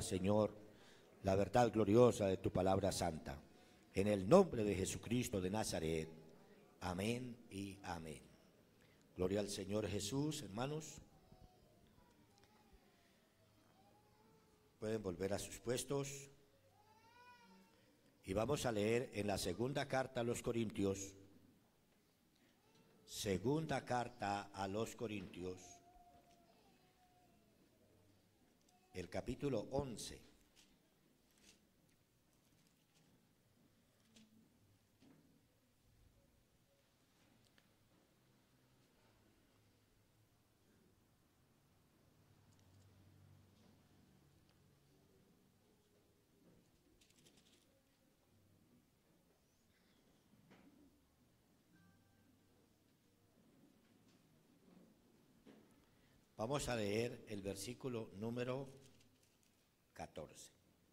Señor, la verdad gloriosa de tu palabra santa. En el nombre de Jesucristo de Nazaret. Amén y amén. Gloria al Señor Jesús, hermanos. Pueden volver a sus puestos. Y vamos a leer en la segunda carta a los Corintios. Segunda carta a los Corintios. El capítulo 11. Vamos a leer el versículo número 14.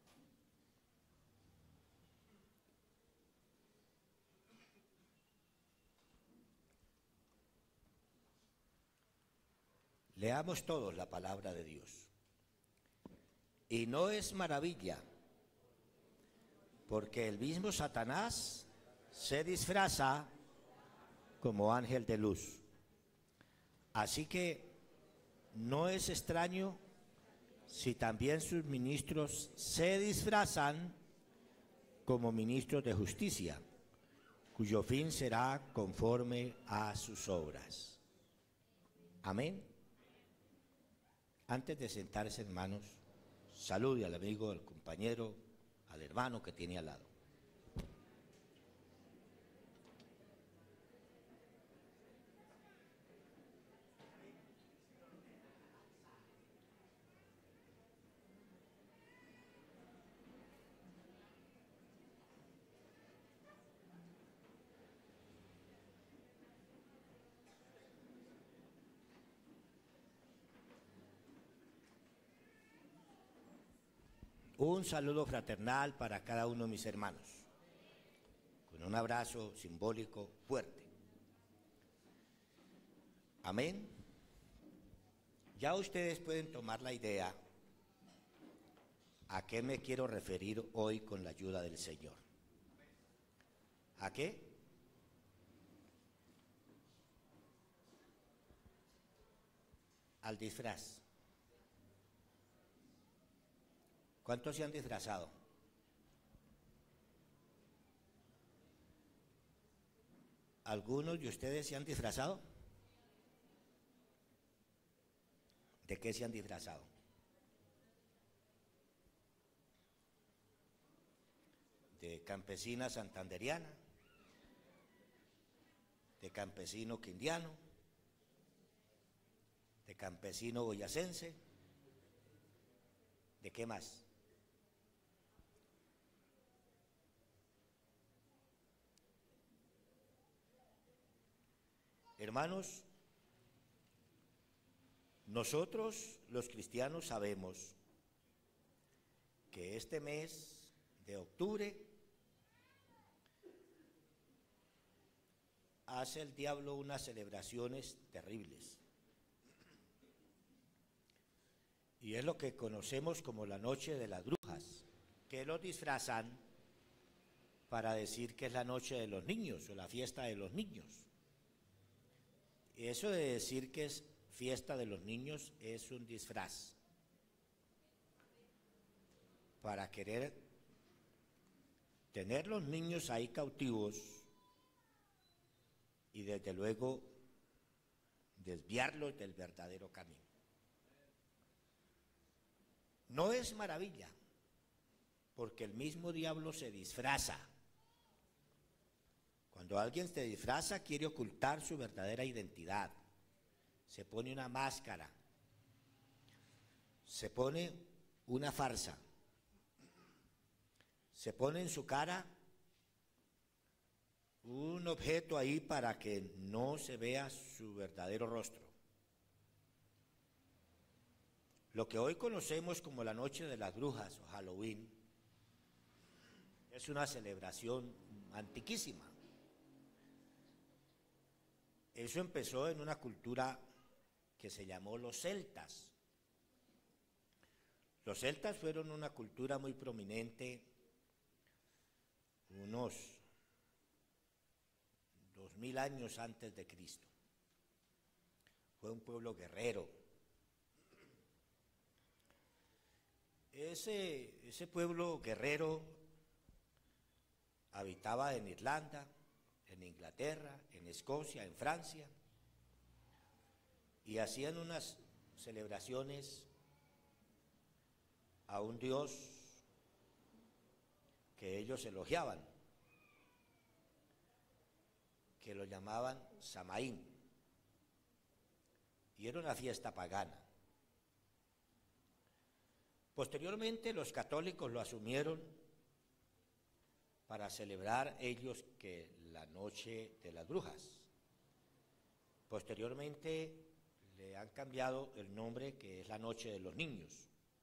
Leamos todos la palabra de Dios. Y no es maravilla, porque el mismo Satanás se disfraza como ángel de luz. Así que no es extraño si también sus ministros se disfrazan como ministros de justicia, cuyo fin será conforme a sus obras. Amén. Antes de sentarse, hermanos, salude al amigo, al compañero, al hermano que tiene al lado. Un saludo fraternal para cada uno de mis hermanos, con un abrazo simbólico fuerte. Amén. Ya ustedes pueden tomar la idea a qué me quiero referir hoy con la ayuda del Señor. ¿A qué? Al disfraz. ¿Cuántos se han disfrazado? ¿Algunos de ustedes se han disfrazado? ¿De qué se han disfrazado? ¿De campesina santanderiana? ¿De campesino quindiano? ¿De campesino boyacense? ¿De qué más? Hermanos, nosotros los cristianos sabemos que este mes de octubre hace el diablo unas celebraciones terribles. Y es lo que conocemos como la noche de las brujas, que lo disfrazan para decir que es la noche de los niños o la fiesta de los niños. Y eso de decir que es fiesta de los niños es un disfraz para querer tener los niños ahí cautivos y desde luego desviarlos del verdadero camino. No es maravilla, porque el mismo diablo se disfraza. Cuando alguien se disfraza, quiere ocultar su verdadera identidad. Se pone una máscara, se pone una farsa, se pone en su cara un objeto ahí para que no se vea su verdadero rostro. Lo que hoy conocemos como la noche de las brujas o Halloween es una celebración antiquísima. Eso empezó en una cultura que se llamó los celtas. Los celtas fueron una cultura muy prominente unos 2000 años antes de Cristo. Fue un pueblo guerrero. Ese pueblo guerrero habitaba en Irlanda, en Inglaterra, en Escocia, en Francia, y hacían unas celebraciones a un dios que ellos elogiaban, que lo llamaban Samaín, y era una fiesta pagana. Posteriormente los católicos lo asumieron para celebrar ellos que la noche de las brujas. Posteriormente le han cambiado el nombre, que es la noche de los niños.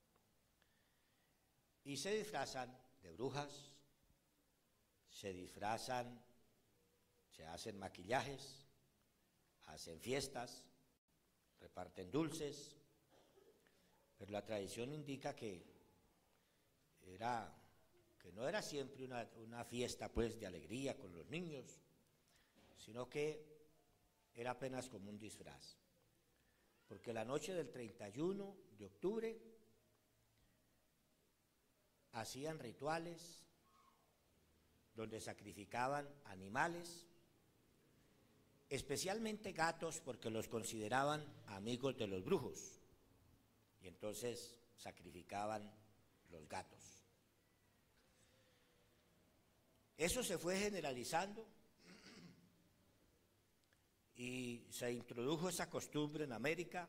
Y se disfrazan de brujas, se disfrazan, se hacen maquillajes, hacen fiestas, reparten dulces, pero la tradición indica que no era siempre una fiesta pues de alegría con los niños, sino que era apenas como un disfraz. Porque la noche del 31 de octubre hacían rituales donde sacrificaban animales, especialmente gatos, porque los consideraban amigos de los brujos, y entonces sacrificaban los gatos. Eso se fue generalizando y se introdujo esa costumbre en América,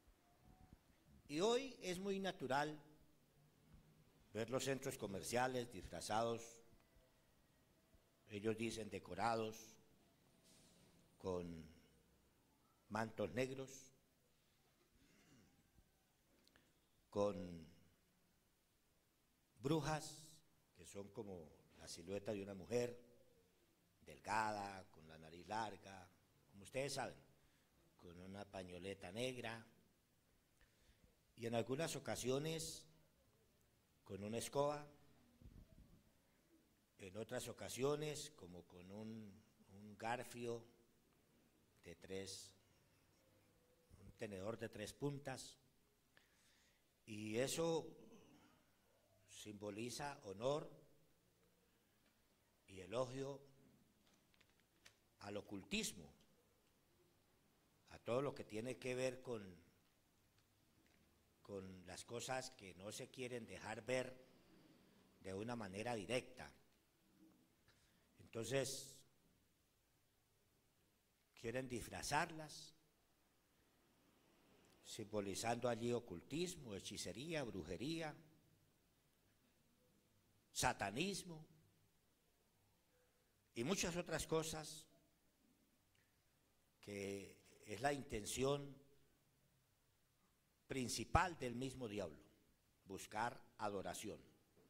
y hoy es muy natural ver los centros comerciales disfrazados, ellos dicen decorados, con mantos negros, con brujas, que son como la silueta de una mujer, delgada, con la nariz larga, como ustedes saben, con una pañoleta negra, y en algunas ocasiones con una escoba, en otras ocasiones como con un garfio un tenedor de 3 puntas, y eso simboliza honor y elogio al ocultismo, a todo lo que tiene que ver con las cosas que no se quieren dejar ver de una manera directa. Entonces, quieren disfrazarlas, simbolizando allí ocultismo, hechicería, brujería, satanismo y muchas otras cosas que es la intención principal del mismo diablo: buscar adoración.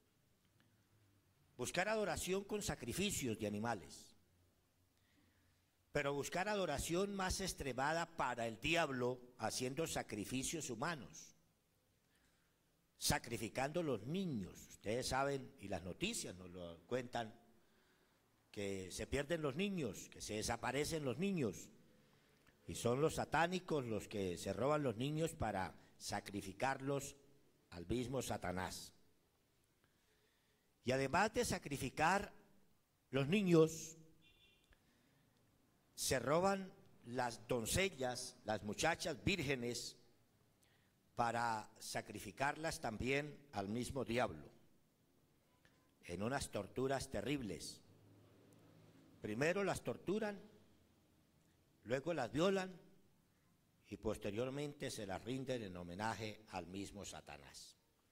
Buscar adoración con sacrificios de animales, pero buscar adoración más extremada para el diablo haciendo sacrificios humanos, sacrificando los niños. Ustedes saben, y las noticias nos lo cuentan, que se pierden los niños, que se desaparecen los niños, y son los satánicos los que se roban los niños para sacrificarlos al mismo Satanás. Y además de sacrificar los niños, se roban las doncellas, las muchachas vírgenes, para sacrificarlas también al mismo diablo, en unas torturas terribles. Primero las torturan, luego las violan y posteriormente se las rinden en homenaje al mismo Satanás.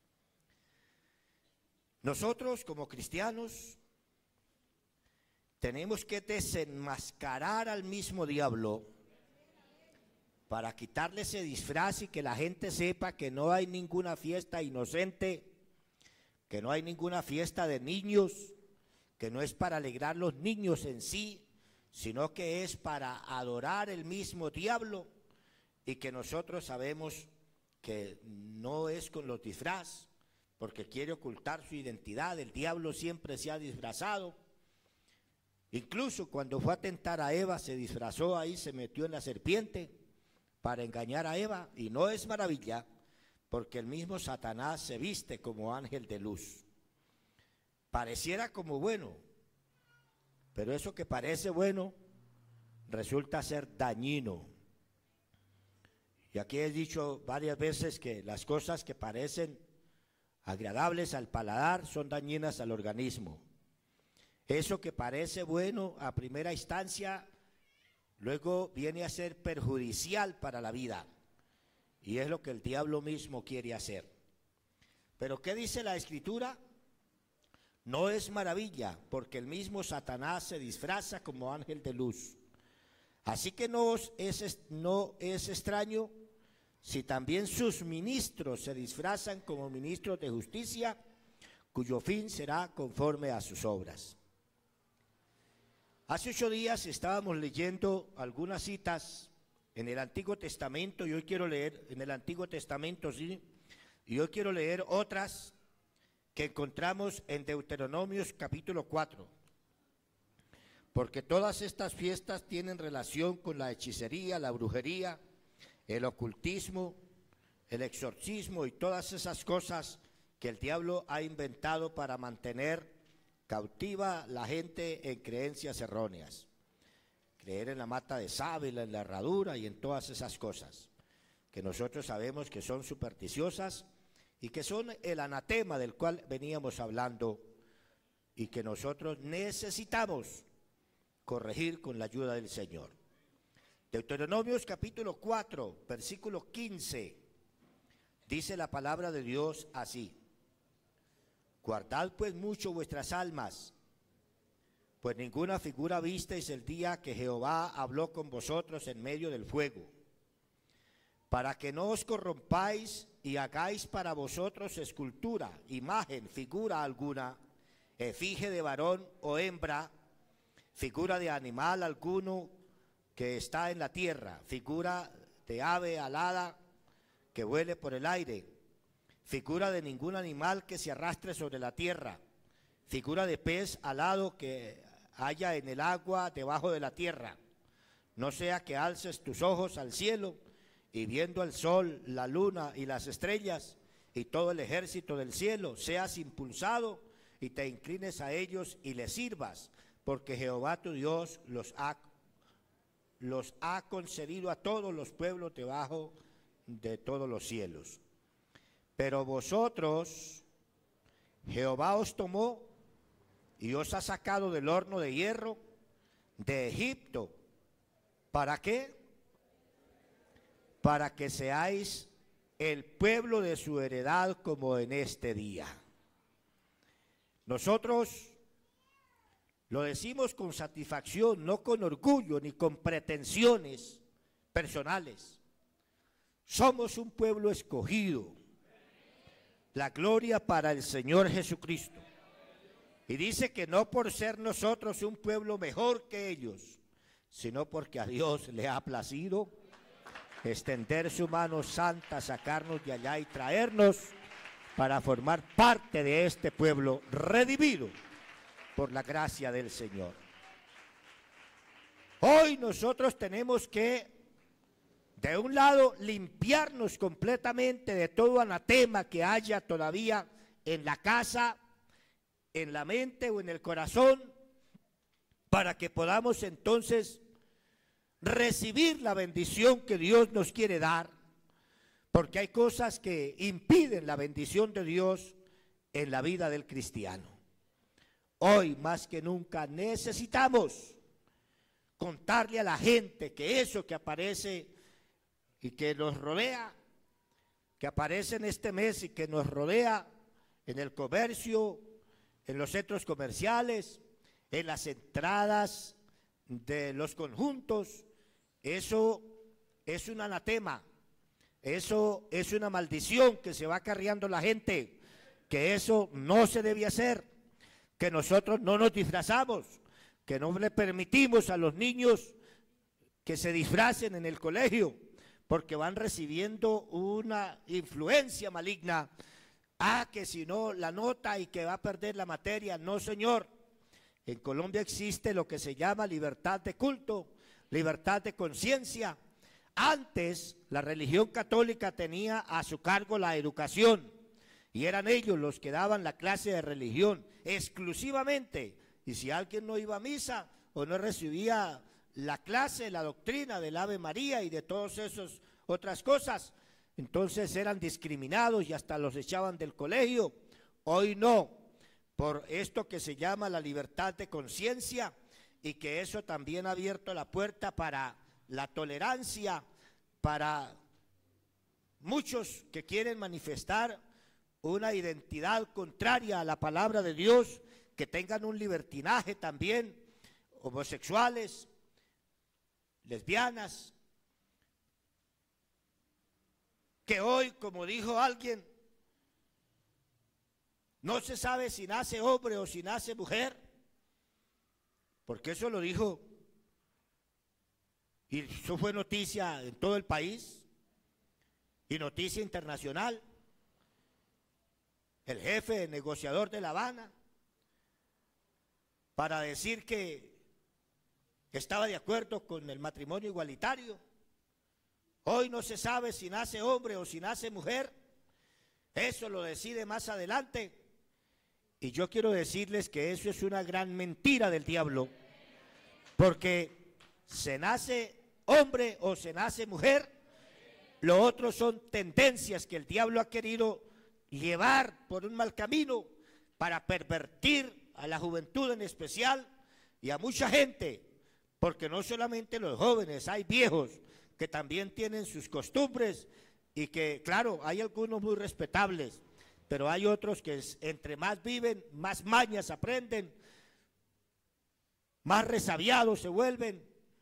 Nosotros como cristianos tenemos que desenmascarar al mismo diablo para quitarle ese disfraz y que la gente sepa que no hay ninguna fiesta inocente, que no hay ninguna fiesta de niños, que no es para alegrar los niños en sí, sino que es para adorar el mismo diablo, y que nosotros sabemos que no es con los disfraz, porque quiere ocultar su identidad. El diablo siempre se ha disfrazado. Incluso cuando fue a tentar a Eva, se disfrazó ahí, se metió en la serpiente para engañar a Eva. Y no es maravilla, porque el mismo Satanás se viste como ángel de luz. Pareciera como bueno, pero eso que parece bueno resulta ser dañino. Y aquí he dicho varias veces que las cosas que parecen agradables al paladar son dañinas al organismo. Eso que parece bueno a primera instancia, luego viene a ser perjudicial para la vida. Y es lo que el diablo mismo quiere hacer. Pero ¿qué dice la Escritura? No es maravilla, porque el mismo Satanás se disfraza como ángel de luz. Así que no es extraño si también sus ministros se disfrazan como ministros de justicia, cuyo fin será conforme a sus obras. Hace 8 días estábamos leyendo algunas citas en el Antiguo Testamento, y hoy quiero leer en el Antiguo Testamento, sí, y hoy quiero leer otras que encontramos en Deuteronomios capítulo 4. Porque todas estas fiestas tienen relación con la hechicería, la brujería, el ocultismo, el exorcismo y todas esas cosas que el diablo ha inventado para mantener cautiva la gente en creencias erróneas. Creer en la mata de sábila, en la herradura y en todas esas cosas que nosotros sabemos que son supersticiosas y que son el anatema del cual veníamos hablando y que nosotros necesitamos corregir con la ayuda del Señor. Deuteronomios capítulo 4, versículo 15, dice la palabra de Dios así: guardad pues mucho vuestras almas, pues ninguna figura visteis el día que Jehová habló con vosotros en medio del fuego, para que no os corrompáis y hagáis para vosotros escultura, imagen, figura alguna, efigie de varón o hembra, figura de animal alguno que está en la tierra, figura de ave alada que vuele por el aire, figura de ningún animal que se arrastre sobre la tierra, figura de pez alado que haya en el agua debajo de la tierra. No sea que alces tus ojos al cielo y viendo el sol, la luna y las estrellas y todo el ejército del cielo, seas impulsado y te inclines a ellos y les sirvas, porque Jehová tu Dios los ha concedido a todos los pueblos debajo de todos los cielos. Pero vosotros, Jehová os tomó y os ha sacado del horno de hierro de Egipto. ¿Para qué? Para que seáis el pueblo de su heredad como en este día. Nosotros lo decimos con satisfacción, no con orgullo ni con pretensiones personales. Somos un pueblo escogido. La gloria para el Señor Jesucristo. Y dice que no por ser nosotros un pueblo mejor que ellos, sino porque a Dios le ha placido extender su mano santa, sacarnos de allá y traernos para formar parte de este pueblo redimido por la gracia del Señor. Hoy nosotros tenemos que, de un lado, limpiarnos completamente de todo anatema que haya todavía en la casa, en la mente o en el corazón, para que podamos entonces recibir la bendición que Dios nos quiere dar, porque hay cosas que impiden la bendición de Dios en la vida del cristiano. Hoy más que nunca necesitamos contarle a la gente que eso que aparece y que nos rodea, que aparece en este mes y que nos rodea en el comercio, en los centros comerciales, en las entradas de los conjuntos, eso es un anatema, eso es una maldición que se va acarreando la gente, que eso no se debe hacer, que nosotros no nos disfrazamos, que no le permitimos a los niños que se disfracen en el colegio, porque van recibiendo una influencia maligna. Que si no la nota y que va a perder la materia. No, señor. En Colombia existe lo que se llama libertad de culto, libertad de conciencia. Antes la religión católica tenía a su cargo la educación y eran ellos los que daban la clase de religión exclusivamente. Y si alguien no iba a misa o no recibía la clase, la doctrina del Ave María y de todas esas otras cosas, entonces eran discriminados y hasta los echaban del colegio. Hoy no, por esto que se llama la libertad de conciencia, y que eso también ha abierto la puerta para la tolerancia, para muchos que quieren manifestar una identidad contraria a la palabra de Dios, que tengan un libertinaje también, homosexuales, lesbianas, que hoy, como dijo alguien, no se sabe si nace hombre o si nace mujer, porque eso lo dijo, y eso fue noticia en todo el país, y noticia internacional, el jefe negociador de La Habana, para decir que estaba de acuerdo con el matrimonio igualitario. Hoy no se sabe si nace hombre o si nace mujer, eso lo decide más adelante. Y yo quiero decirles que eso es una gran mentira del diablo, porque se nace hombre o se nace mujer, lo otro son tendencias que el diablo ha querido llevar por un mal camino para pervertir a la juventud en especial y a mucha gente, porque no solamente los jóvenes, hay viejos que también tienen sus costumbres y que, claro, hay algunos muy respetables, pero hay otros que entre más viven, más mañas aprenden, más resabiados se vuelven.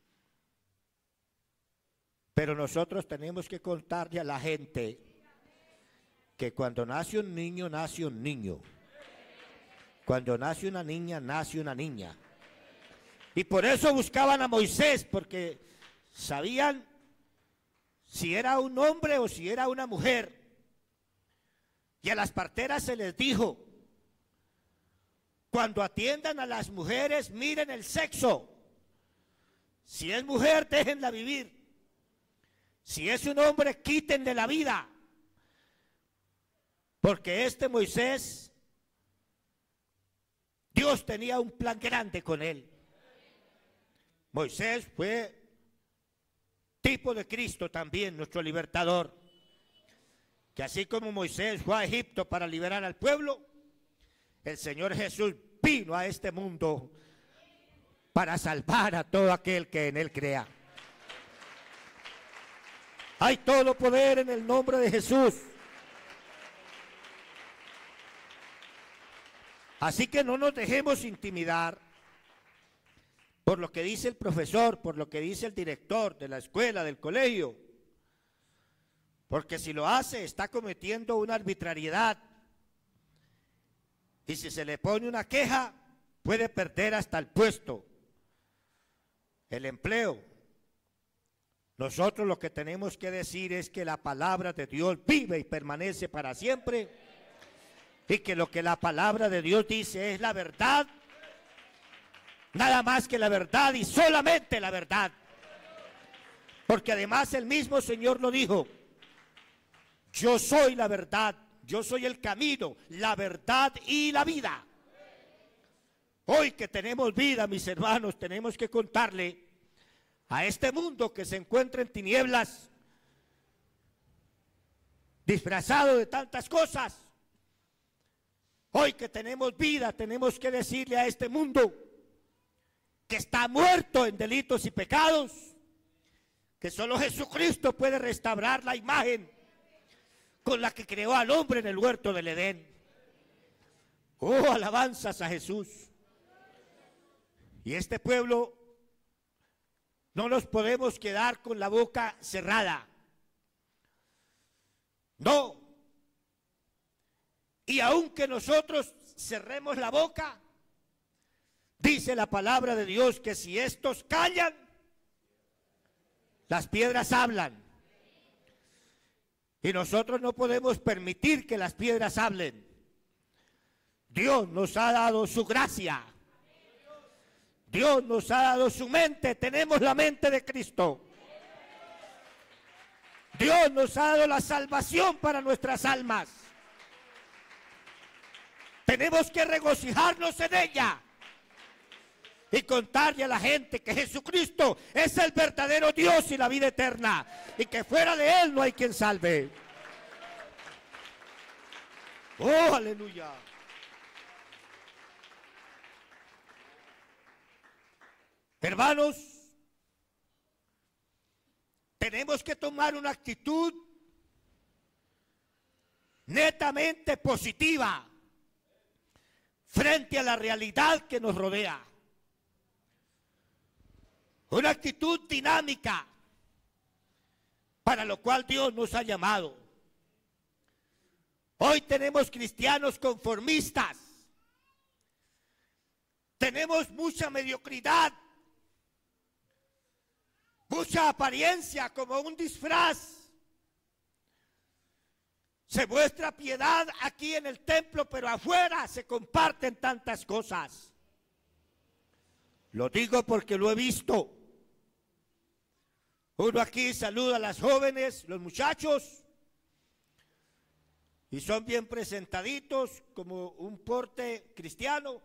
Pero nosotros tenemos que contarle a la gente que cuando nace un niño, nace un niño. Cuando nace una niña, nace una niña. Y por eso buscaban a Moisés, porque sabían si era un hombre o si era una mujer. Y a las parteras se les dijo, cuando atiendan a las mujeres, miren el sexo. Si es mujer, déjenla vivir. Si es un hombre, quítenle la vida. Porque este Moisés, Dios tenía un plan grande con él. Moisés fue tipo de Cristo también, nuestro libertador. Que así como Moisés fue a Egipto para liberar al pueblo, el Señor Jesús vino a este mundo para salvar a todo aquel que en él crea. Hay todo poder en el nombre de Jesús. Así que no nos dejemos intimidar por lo que dice el profesor, por lo que dice el director de la escuela, del colegio. Porque si lo hace, está cometiendo una arbitrariedad. Y si se le pone una queja, puede perder hasta el puesto, el empleo. Nosotros lo que tenemos que decir es que la palabra de Dios vive y permanece para siempre, y que lo que la palabra de Dios dice es la verdad, nada más que la verdad y solamente la verdad. Porque además el mismo Señor lo dijo, yo soy la verdad, yo soy el camino, la verdad y la vida. Hoy que tenemos vida, mis hermanos, tenemos que contarle a este mundo que se encuentra en tinieblas, disfrazado de tantas cosas. Hoy que tenemos vida, tenemos que decirle a este mundo que está muerto en delitos y pecados, que solo Jesucristo puede restaurar la imagen con la que creó al hombre en el huerto del Edén. Oh, alabanzas a Jesús. Y este pueblo no nos podemos quedar con la boca cerrada. No. Y aunque nosotros cerremos la boca, dice la palabra de Dios que si estos callan, las piedras hablan. Y nosotros no podemos permitir que las piedras hablen. Dios nos ha dado su gracia. Dios nos ha dado su mente. Tenemos la mente de Cristo. Dios nos ha dado la salvación para nuestras almas. Tenemos que regocijarnos en ella y contarle a la gente que Jesucristo es el verdadero Dios y la vida eterna, y que fuera de Él no hay quien salve. ¡Oh, aleluya! Hermanos, tenemos que tomar una actitud netamente positiva frente a la realidad que nos rodea. Una actitud dinámica, para lo cual Dios nos ha llamado. Hoy tenemos cristianos conformistas. Tenemos mucha mediocridad, mucha apariencia como un disfraz. Se muestra piedad aquí en el templo, pero afuera se comparten tantas cosas. Lo digo porque lo he visto. Uno aquí saluda a las jóvenes, los muchachos, y son bien presentaditos como un porte cristiano,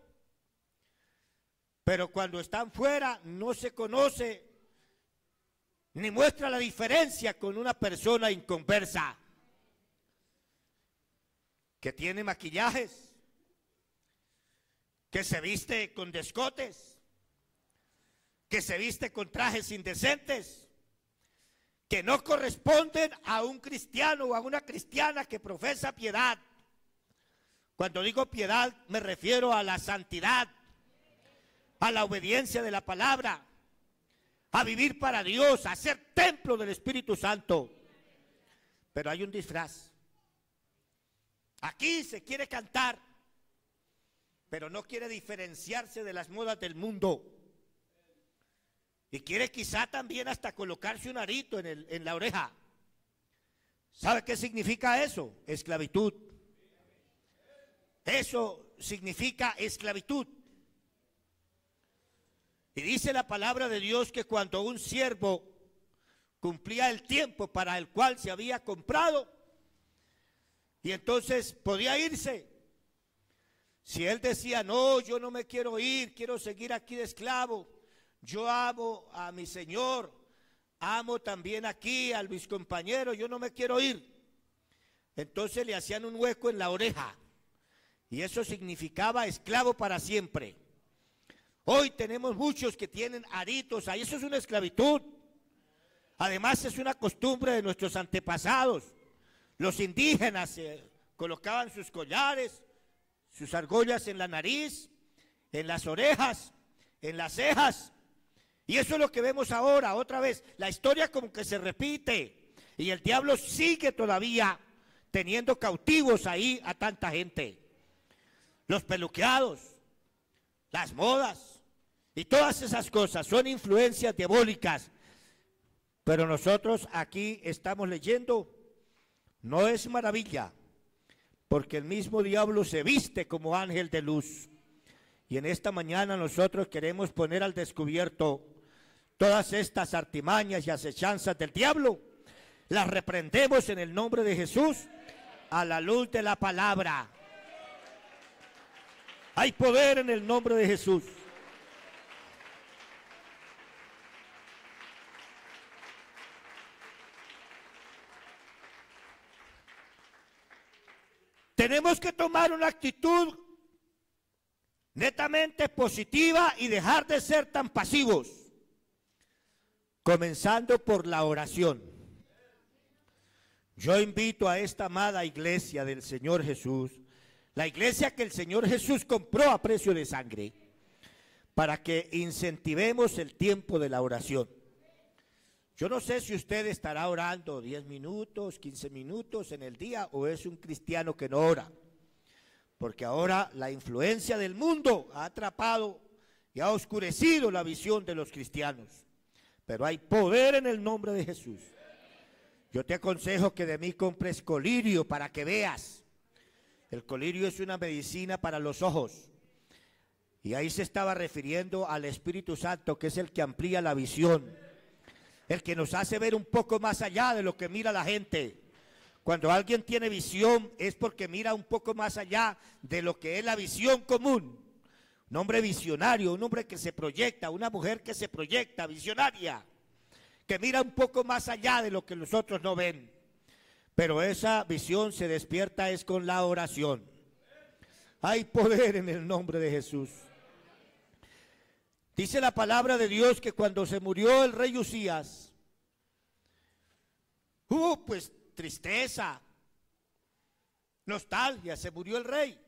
pero cuando están fuera no se conoce ni muestra la diferencia con una persona inconversa que tiene maquillajes, que se viste con descotes, que se viste con trajes indecentes, que no corresponden a un cristiano o a una cristiana que profesa piedad. Cuando digo piedad me refiero a la santidad, a la obediencia de la palabra, a vivir para Dios, a ser templo del Espíritu Santo. Pero hay un disfraz. Aquí se quiere cantar, pero no quiere diferenciarse de las modas del mundo. Y quiere quizá también hasta colocarse un arito en la oreja. ¿Sabe qué significa eso? Esclavitud. Eso significa esclavitud. Y dice la palabra de Dios que cuando un siervo cumplía el tiempo para el cual se había comprado, y entonces podía irse. Si él decía, no, yo no me quiero ir, quiero seguir aquí de esclavo, yo amo a mi Señor, amo también aquí a mis compañeros, yo no me quiero ir. Entonces le hacían un hueco en la oreja, y eso significaba esclavo para siempre. Hoy tenemos muchos que tienen aritos ahí, eso es una esclavitud. Además es una costumbre de nuestros antepasados. Los indígenas colocaban sus collares, sus argollas en la nariz, en las orejas, en las cejas. Y eso es lo que vemos ahora, otra vez. La historia como que se repite. Y el diablo sigue todavía teniendo cautivos ahí a tanta gente. Los peluqueados, las modas y todas esas cosas son influencias diabólicas. Pero nosotros aquí estamos leyendo, no es maravilla, porque el mismo diablo se viste como ángel de luz. Y en esta mañana nosotros queremos poner al descubierto todas estas artimañas y acechanzas del diablo. Las reprendemos en el nombre de Jesús a la luz de la palabra. Hay poder en el nombre de Jesús. Tenemos que tomar una actitud netamente positiva y dejar de ser tan pasivos, comenzando por la oración. Yo invito a esta amada iglesia del Señor Jesús, la iglesia que el Señor Jesús compró a precio de sangre, para que incentivemos el tiempo de la oración. Yo no sé si usted estará orando 10 minutos, 15 minutos en el día, o es un cristiano que no ora. Porque ahora la influencia del mundo ha atrapado y ha oscurecido la visión de los cristianos. Pero hay poder en el nombre de Jesús. Yo te aconsejo que de mí compres colirio para que veas. El colirio es una medicina para los ojos. Y ahí se estaba refiriendo al Espíritu Santo, que es el que amplía la visión. El que nos hace ver un poco más allá de lo que mira la gente. Cuando alguien tiene visión es porque mira un poco más allá de lo que es la visión común. Un hombre visionario, un hombre que se proyecta, una mujer que se proyecta, visionaria, que mira un poco más allá de lo que los otros no ven. Pero esa visión se despierta es con la oración. Hay poder en el nombre de Jesús. Dice la palabra de Dios que cuando se murió el rey Uzías, hubo pues tristeza, nostalgia, se murió el rey.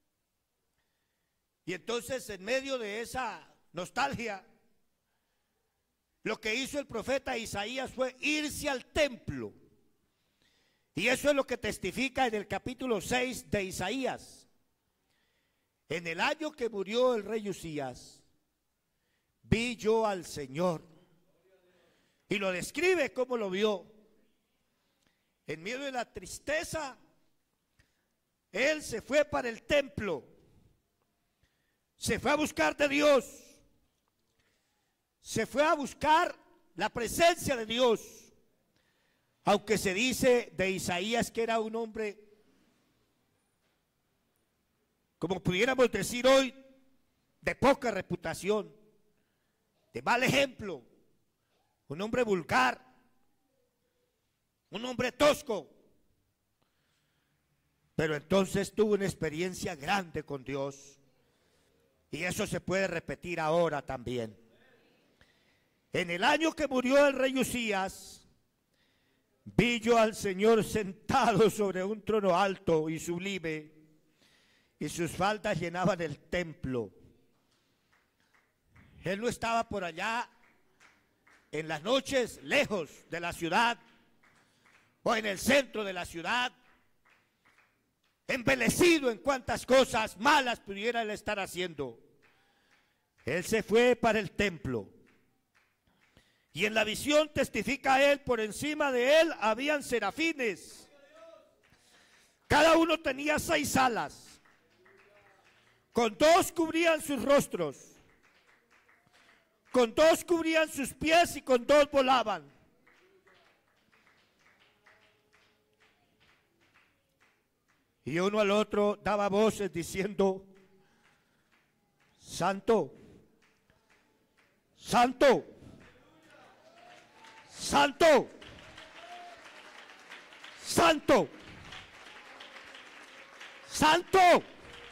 Y entonces en medio de esa nostalgia, lo que hizo el profeta Isaías fue irse al templo. Y eso es lo que testifica en el capítulo 6 de Isaías. En el año que murió el rey Uzías, vi yo al Señor. Y lo describe como lo vio. En medio de la tristeza, él se fue para el templo. Se fue a buscar de Dios. Se fue a buscar la presencia de Dios. Aunque se dice de Isaías que era un hombre, como pudiéramos decir hoy, de poca reputación, de mal ejemplo, un hombre vulgar, un hombre tosco. Pero entonces tuvo una experiencia grande con Dios. Y eso se puede repetir ahora también. En el año que murió el rey Uzías, vi yo al Señor sentado sobre un trono alto y sublime, y sus faldas llenaban el templo. Él no estaba por allá en las noches lejos de la ciudad o en el centro de la ciudad, embelecido en cuantas cosas malas pudiera él estar haciendo. Él se fue para el templo. Y en la visión testifica él, por encima de él habían serafines. Cada uno tenía 6 alas. Con 2 cubrían sus rostros. Con 2 cubrían sus pies y con 2 volaban. Y uno al otro daba voces diciendo: Santo, Santo, Santo, Santo, Santo,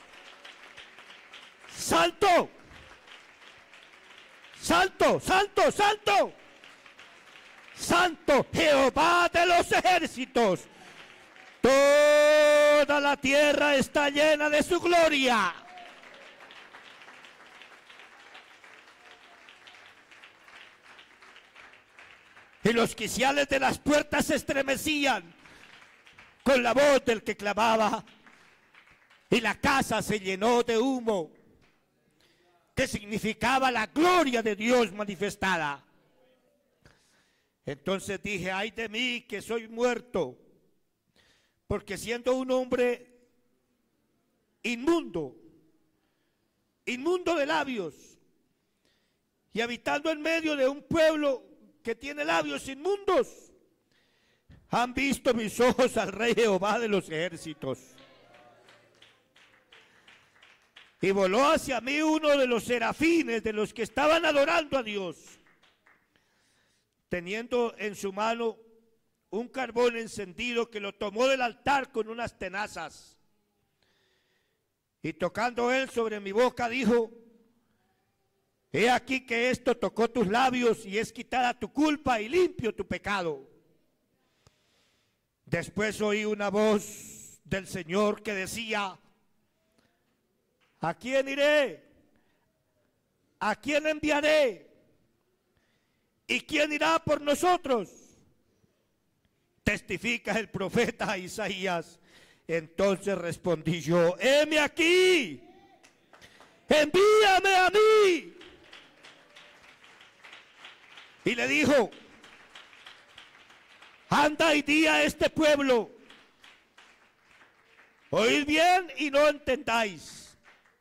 Santo, Santo, Santo, Santo, Santo, Jehová de los ejércitos. Toda la tierra está llena de su gloria. Y los quiciales de las puertas se estremecían con la voz del que clamaba. Y la casa se llenó de humo, que significaba la gloria de Dios manifestada. Entonces dije: ay de mí que soy muerto, porque siendo un hombre inmundo, inmundo de labios, y habitando en medio de un pueblo que tiene labios inmundos, han visto mis ojos al Rey Jehová de los ejércitos. Y voló hacia mí uno de los serafines, de los que estaban adorando a Dios, teniendo en su mano un carbón encendido, que lo tomó del altar con unas tenazas. Y tocando él sobre mi boca dijo: he aquí que esto tocó tus labios y es quitada tu culpa y limpio tu pecado. Después oí una voz del Señor que decía: ¿a quién iré? ¿A quién enviaré? ¿Y quién irá por nosotros? Testifica el profeta Isaías. Entonces respondí yo: heme aquí, envíame a mí. Y le dijo: Anda y di a este pueblo: oíd bien y no entendáis.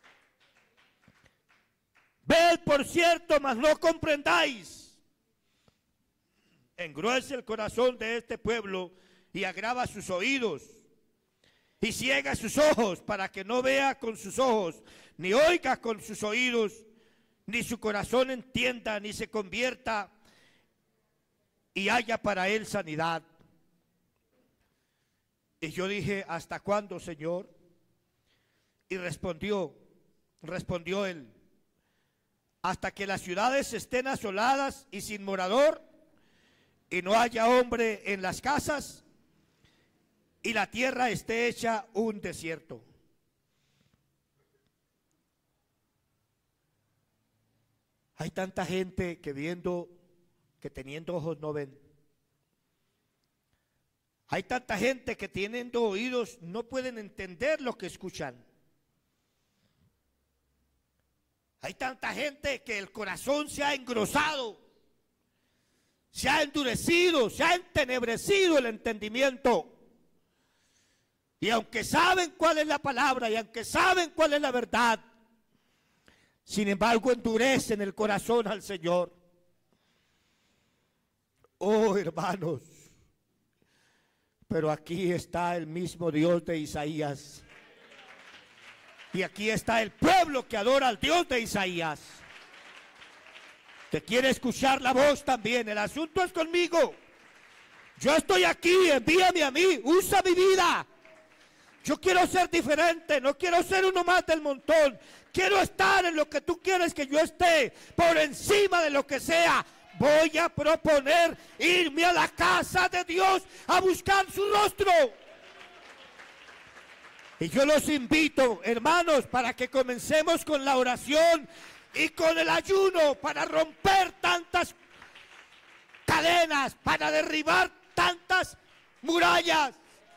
Ved por cierto, mas no comprendáis. Engruece el corazón de este pueblo y agrava sus oídos y ciega sus ojos, para que no vea con sus ojos, ni oiga con sus oídos, ni su corazón entienda, ni se convierta y haya para él sanidad. Y yo dije: ¿hasta cuándo, Señor? Y respondió él: hasta que las ciudades estén asoladas y sin morador, y no haya hombre en las casas, y la tierra esté hecha un desierto. Hay tanta gente que teniendo ojos no ven. Hay tanta gente que teniendo oídos no pueden entender lo que escuchan. Hay tanta gente que el corazón se ha engrosado, se ha endurecido, se ha entenebrecido el entendimiento. Y aunque saben cuál es la palabra y aunque saben cuál es la verdad, sin embargo endurecen el corazón al Señor. Oh, hermanos, pero aquí está el mismo Dios de Isaías. Y aquí está el pueblo que adora al Dios de Isaías, que quiere escuchar la voz también. El asunto es conmigo. Yo estoy aquí, envíame a mí, usa mi vida. Yo quiero ser diferente, no quiero ser uno más del montón. Quiero estar en lo que tú quieres que yo esté, por encima de lo que sea. Voy a proponer irme a la casa de Dios a buscar su rostro. Y yo los invito, hermanos, para que comencemos con la oración y con el ayuno, para romper tantas cadenas, para derribar tantas murallas,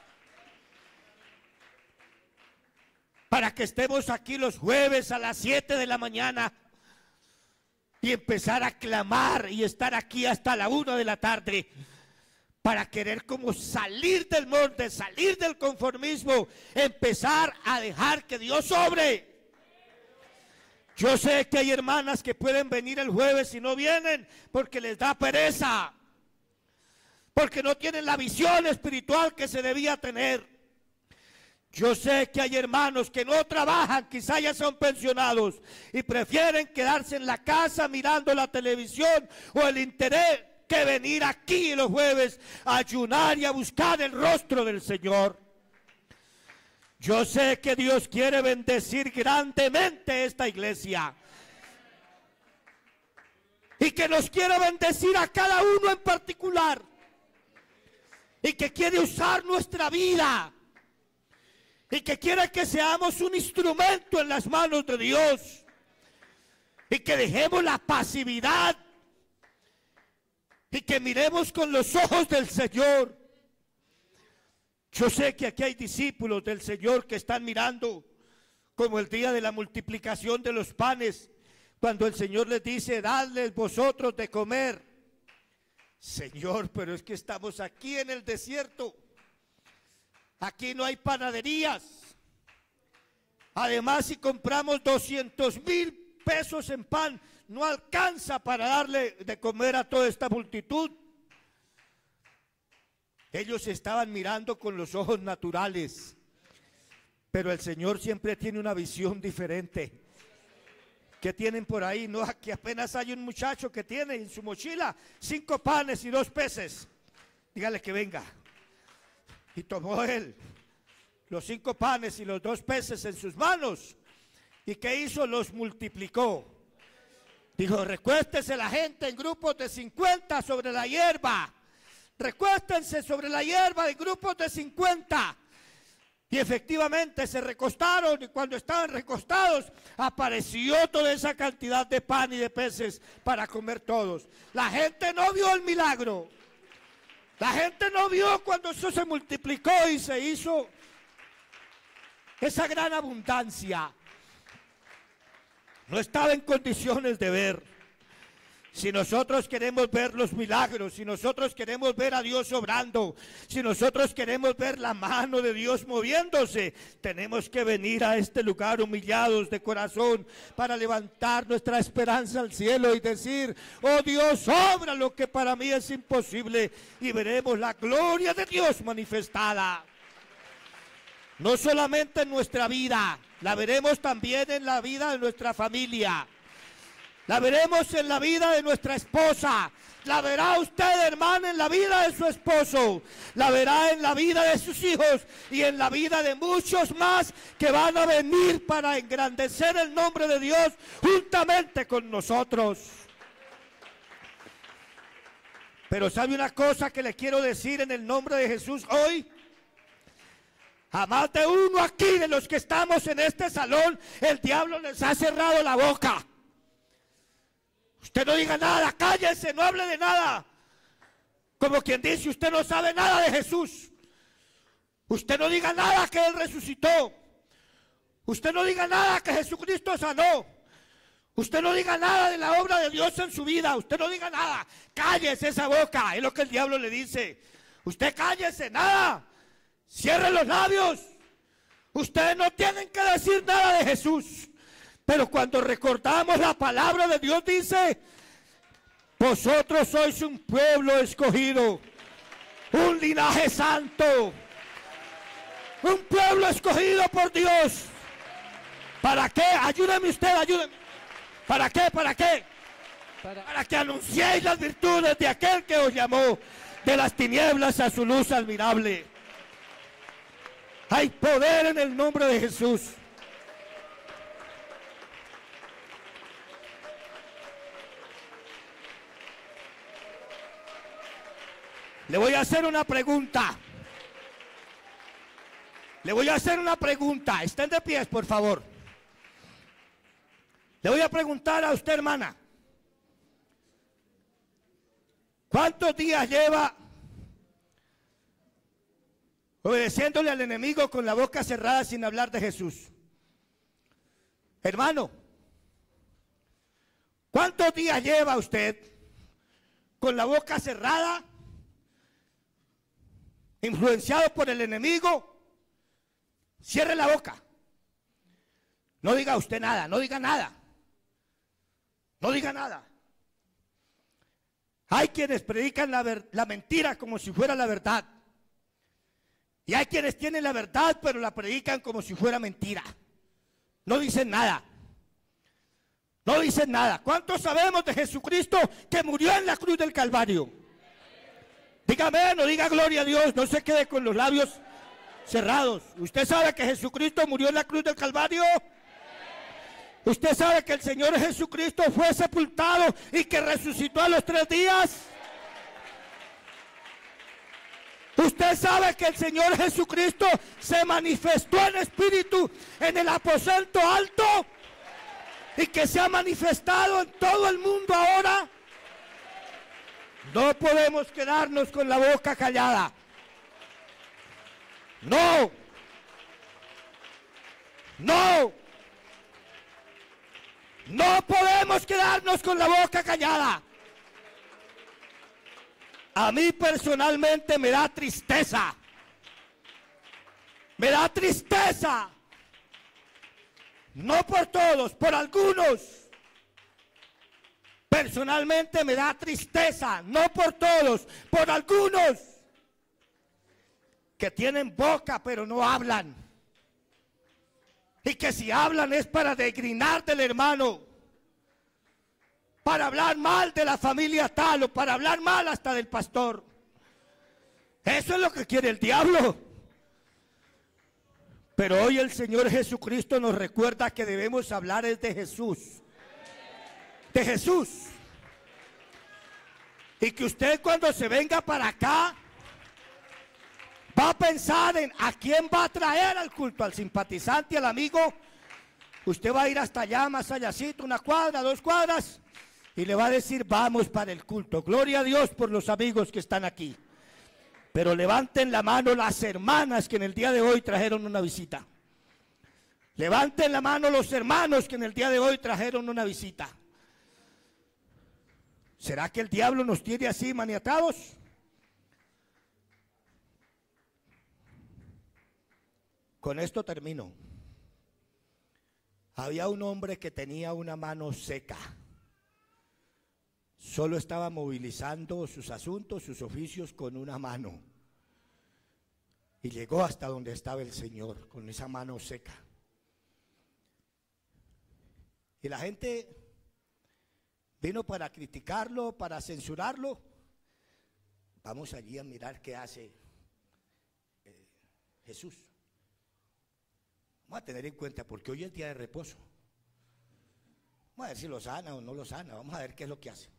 para que estemos aquí los jueves a las 7 de la mañana y empezar a clamar y estar aquí hasta la 1 de la tarde, para querer como salir del monte, salir del conformismo, empezar a dejar que Dios obre. Yo sé que hay hermanas que pueden venir el jueves y no vienen porque les da pereza, porque no tienen la visión espiritual que se debía tener. Yo sé que hay hermanos que no trabajan, quizá ya son pensionados y prefieren quedarse en la casa mirando la televisión o el interés, que venir aquí los jueves a ayunar y a buscar el rostro del Señor. Yo sé que Dios quiere bendecir grandemente esta iglesia y que nos quiere bendecir a cada uno en particular y que quiere usar nuestra vida y que quiere que seamos un instrumento en las manos de Dios y que dejemos la pasividad y que miremos con los ojos del Señor. Yo sé que aquí hay discípulos del Señor que están mirando como el día de la multiplicación de los panes, cuando el Señor les dice: dadles vosotros de comer. Señor, pero es que estamos aquí en el desierto. Aquí no hay panaderías. Además, si compramos 200,000 pesos en pan, no alcanza para darle de comer a toda esta multitud. Ellos estaban mirando con los ojos naturales, pero el Señor siempre tiene una visión diferente. ¿Qué tienen por ahí? No, aquí apenas hay un muchacho que tiene en su mochila 5 panes y 2 peces. Dígale que venga. Y tomó él los 5 panes y los 2 peces en sus manos. ¿Y qué hizo? Los multiplicó. Dijo: recuéstese la gente en grupos de 50 sobre la hierba. Recuéstense sobre la hierba en grupos de 50. Y efectivamente se recostaron, y cuando estaban recostados apareció toda esa cantidad de pan y de peces para comer todos. La gente no vio el milagro. La gente no vio cuando eso se multiplicó y se hizo esa gran abundancia. No estaba en condiciones de ver. Si nosotros queremos ver los milagros, si nosotros queremos ver a Dios obrando, si nosotros queremos ver la mano de Dios moviéndose, tenemos que venir a este lugar humillados de corazón para levantar nuestra esperanza al cielo y decir: oh Dios, obra lo que para mí es imposible, y veremos la gloria de Dios manifestada. No solamente en nuestra vida, la veremos también en la vida de nuestra familia. La veremos en la vida de nuestra esposa. La verá usted, hermana, en la vida de su esposo. La verá en la vida de sus hijos y en la vida de muchos más que van a venir para engrandecer el nombre de Dios juntamente con nosotros. Pero ¿sabe una cosa que le quiero decir en el nombre de Jesús hoy? A más de uno aquí de los que estamos en este salón, el diablo les ha cerrado la boca. Usted no diga nada, cállese, no hable de nada. Como quien dice, usted no sabe nada de Jesús. Usted no diga nada que Él resucitó. Usted no diga nada que Jesucristo sanó. Usted no diga nada de la obra de Dios en su vida. Usted no diga nada. Cállese esa boca, es lo que el diablo le dice. Usted cállese, nada. Cierre los labios. Ustedes no tienen que decir nada de Jesús. Pero cuando recordamos la palabra de Dios dice: vosotros sois un pueblo escogido, un linaje santo, un pueblo escogido por Dios. ¿Para qué? Ayúdeme usted, ayúdeme. ¿Para qué? ¿Para qué? Para que anunciéis las virtudes de aquel que os llamó de las tinieblas a su luz admirable. Hay poder en el nombre de Jesús. Le voy a hacer una pregunta. Le voy a hacer una pregunta. Estén de pies, por favor. Le voy a preguntar a usted, hermana. ¿Cuántos días lleva obedeciéndole al enemigo con la boca cerrada sin hablar de Jesús? Hermano, ¿cuántos días lleva usted con la boca cerrada, influenciado por el enemigo? Cierre la boca. No diga usted nada, no diga nada. No diga nada. Hay quienes predican la mentira como si fuera la verdad. Y hay quienes tienen la verdad, pero la predican como si fuera mentira. No dicen nada. No dicen nada. ¿Cuántos sabemos de Jesucristo que murió en la cruz del Calvario? Dígame, no diga gloria a Dios, no se quede con los labios cerrados. ¿Usted sabe que Jesucristo murió en la cruz del Calvario? ¿Usted sabe que el Señor Jesucristo fue sepultado y que resucitó a los 3 días? ¿Usted sabe que el Señor Jesucristo se manifestó en espíritu en el aposento alto y que se ha manifestado en todo el mundo ahora? No podemos quedarnos con la boca callada. No. No. No podemos quedarnos con la boca callada. A mí personalmente me da tristeza. Me da tristeza. No por todos, por algunos. Personalmente me da tristeza, no por todos, por algunos que tienen boca pero no hablan. Y que si hablan es para degrinar del hermano, para hablar mal de la familia tal o para hablar mal hasta del pastor. Eso es lo que quiere el diablo. Pero hoy el Señor Jesucristo nos recuerda que debemos hablar es de Jesús. De Jesús. Y que usted cuando se venga para acá va a pensar en a quién va a traer al culto, al simpatizante, al amigo. Usted va a ir hasta allá, más allácito, 1 cuadra, 2 cuadras, y le va a decir: vamos para el culto. Gloria a Dios por los amigos que están aquí. Pero levanten la mano las hermanas que en el día de hoy trajeron una visita. Levanten la mano los hermanos que en el día de hoy trajeron una visita. ¿Será que el diablo nos tiene así maniatados? Con esto termino. Había un hombre que tenía una mano seca. Solo estaba movilizando sus asuntos, sus oficios con una mano. Y llegó hasta donde estaba el Señor con esa mano seca. Y la gente vino para criticarlo, para censurarlo. Vamos allí a mirar qué hace Jesús. Vamos a tener en cuenta, porque hoy es día de reposo. Vamos a ver si lo sana o no lo sana. Vamos a ver qué es lo que hace.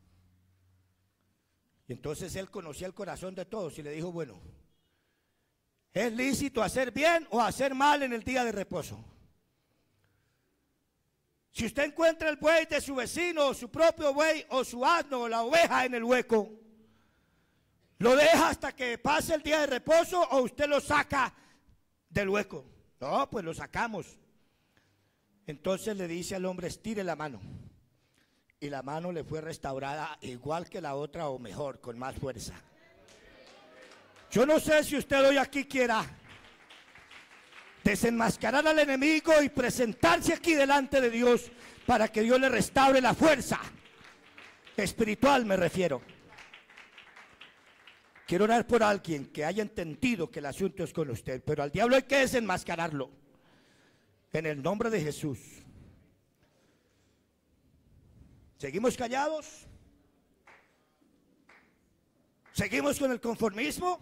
Y entonces él conocía el corazón de todos y le dijo, bueno, ¿es lícito hacer bien o hacer mal en el día de reposo? Si usted encuentra el buey de su vecino, o su propio buey, o su asno, o la oveja en el hueco, ¿lo deja hasta que pase el día de reposo o usted lo saca del hueco? No, pues lo sacamos. Entonces le dice al hombre, estire la mano. Y la mano le fue restaurada igual que la otra o mejor, con más fuerza. Yo no sé si usted hoy aquí quiera desenmascarar al enemigo y presentarse aquí delante de Dios para que Dios le restaure la fuerza espiritual, me refiero. Quiero orar por alguien que haya entendido que el asunto es con usted, pero al diablo hay que desenmascararlo en el nombre de Jesús. ¿Seguimos callados? ¿Seguimos con el conformismo?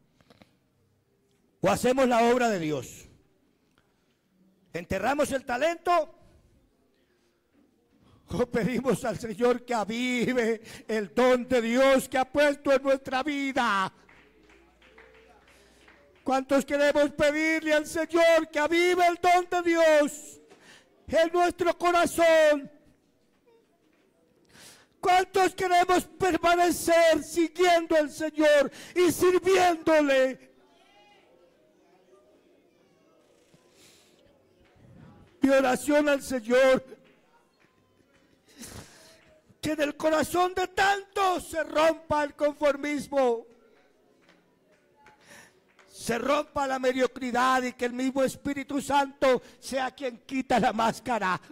¿O hacemos la obra de Dios? ¿Enterramos el talento? ¿O pedimos al Señor que avive el don de Dios que ha puesto en nuestra vida? ¿Cuántos queremos pedirle al Señor que avive el don de Dios en nuestro corazón? ¿Cuántos queremos permanecer siguiendo al Señor y sirviéndole? Mi oración al Señor, que en el corazón de tantos se rompa el conformismo, se rompa la mediocridad y que el mismo Espíritu Santo sea quien quita la máscara.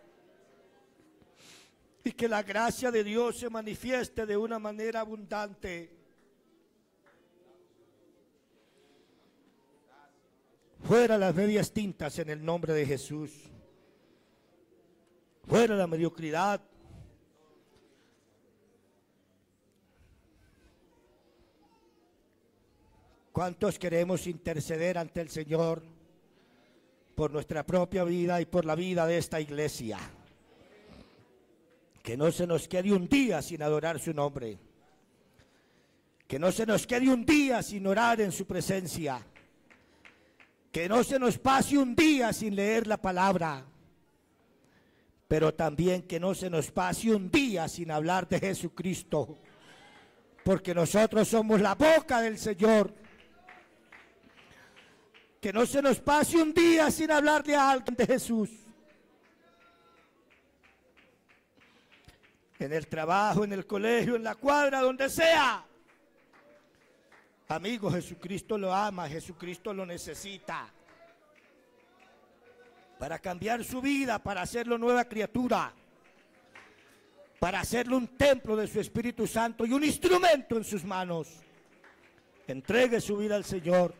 Y que la gracia de Dios se manifieste de una manera abundante. Fuera las medias tintas en el nombre de Jesús. Fuera la mediocridad. ¿Cuántos queremos interceder ante el Señor por nuestra propia vida y por la vida de esta iglesia? Que no se nos quede un día sin adorar su nombre. Que no se nos quede un día sin orar en su presencia. Que no se nos pase un día sin leer la palabra. Pero también que no se nos pase un día sin hablar de Jesucristo. Porque nosotros somos la boca del Señor. Que no se nos pase un día sin hablarle a alguien de Jesús. En el trabajo, en el colegio, en la cuadra, donde sea. Amigo, Jesucristo lo ama, Jesucristo lo necesita. Para cambiar su vida, para hacerlo nueva criatura. Para hacerlo un templo de su Espíritu Santo y un instrumento en sus manos. Entregue su vida al Señor.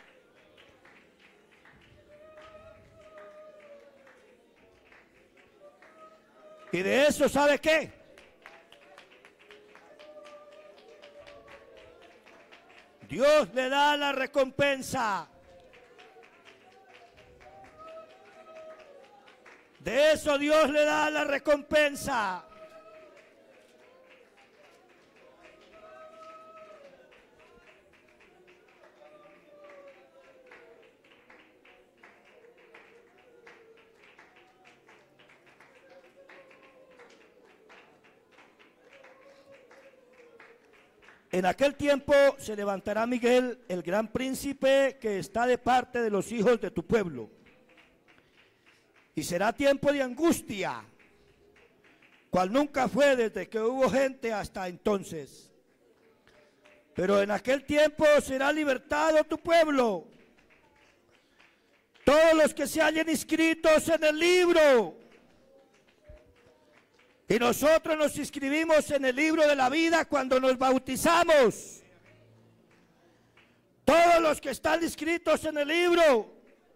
Y de eso, ¿sabe qué? Dios le da la recompensa. De eso Dios le da la recompensa. En aquel tiempo se levantará Miguel, el gran príncipe que está de parte de los hijos de tu pueblo. Y será tiempo de angustia cual nunca fue desde que hubo gente hasta entonces. Pero en aquel tiempo será libertado tu pueblo, todos los que se hallen inscritos en el libro. Y nosotros nos inscribimos en el libro de la vida cuando nos bautizamos. Todos los que están inscritos en el libro.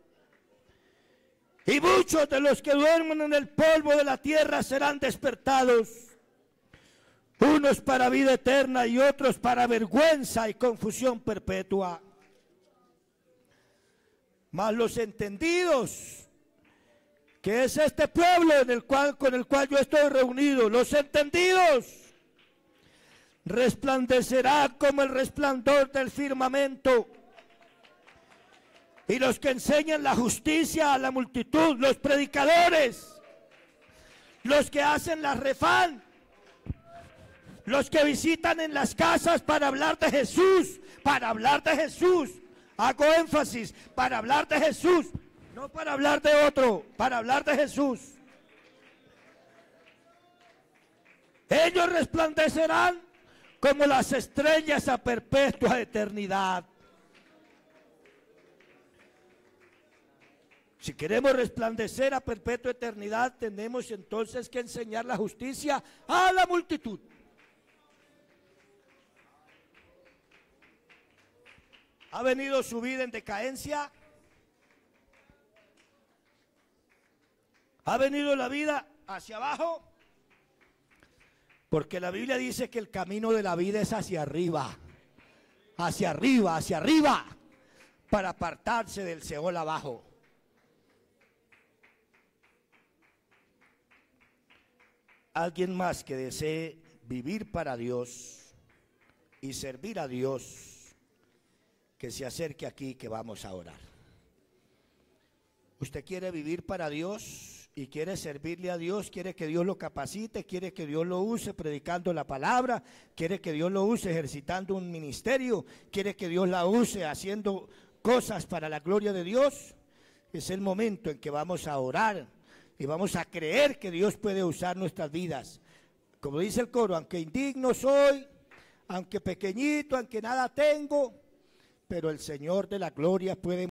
Y muchos de los que duermen en el polvo de la tierra serán despertados. Unos para vida eterna y otros para vergüenza y confusión perpetua. Mas los entendidos, que es este pueblo con el cual yo estoy reunido, los entendidos resplandecerá como el resplandor del firmamento. Y los que enseñan la justicia a la multitud, los predicadores, los que hacen la refán, los que visitan en las casas para hablar de Jesús, hago énfasis, para hablar de Jesús, no para hablar de otro, para hablar de Jesús. Ellos resplandecerán como las estrellas a perpetua eternidad. Si queremos resplandecer a perpetua eternidad, tenemos entonces que enseñar la justicia a la multitud. ¿Ha venido su vida en decadencia? ¿Ha venido la vida hacia abajo? Porque la Biblia dice que el camino de la vida es hacia arriba, para apartarse del Seol abajo. Alguien más que desee vivir para Dios y servir a Dios, que se acerque aquí, que vamos a orar. ¿Usted quiere vivir para Dios y quiere servirle a Dios? ¿Quiere que Dios lo capacite? ¿Quiere que Dios lo use predicando la palabra? ¿Quiere que Dios lo use ejercitando un ministerio? ¿Quiere que Dios la use haciendo cosas para la gloria de Dios? Es el momento en que vamos a orar y vamos a creer que Dios puede usar nuestras vidas. Como dice el coro, aunque indigno soy, aunque pequeñito, aunque nada tengo, pero el Señor de la gloria puede